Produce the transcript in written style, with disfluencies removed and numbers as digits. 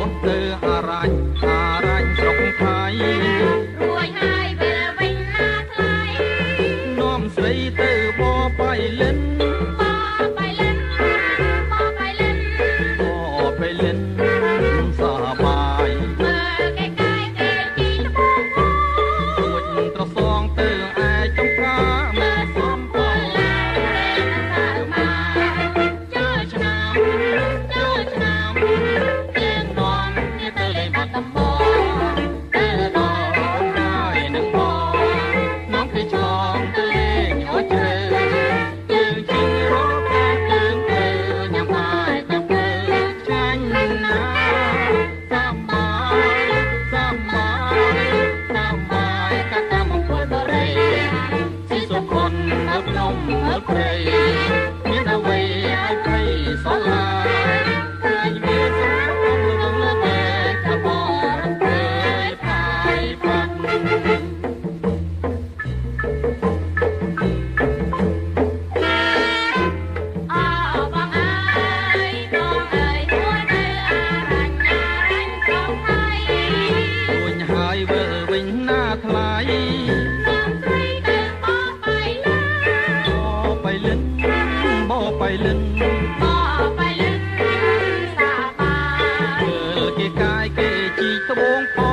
ទៅអារ៉ាញ់ស្រុកថៃរួយហើយពេលវិញណាថ្លៃនាំស្រីទៅបបៃលិនបបៃលិនបបៃលិនបបៃលិនសបាយមើលគេកាយគេជីត្បូងរួចត្រសងទៅឯចំការមើលសំពលឡារែងសាមាចូលឆ្នាំទៀងនំនេះទៅលេងបាត់ដំបងទៅដល់ហើយនឹងបងน้องគេឆ្លងទៅលេងអូជ្រៅយើងជីរត់តែយើងទៅញ៉ាំបាយទៅទៅចាញ់ណាសំបាយកាតាមអង្គរបរិយស៊ីសុខុនអើភ្នំអើព្រៃមានអ្វីឲ្យព្រៃសឡាឃើញវាសម្រាប់អង្គលើតែថាបរំព្រៃផាយបាត់អបងអើយមួយទៅអារ៉ាញ់ក្រុងថៃរួញហើយវិលវិញណាថ្លៃនាំស្រីទៅបបៃលិនបបៃលិនបបៃលិនបបៃលិនសាបាមើលគេកាយគេជីត្បូងផង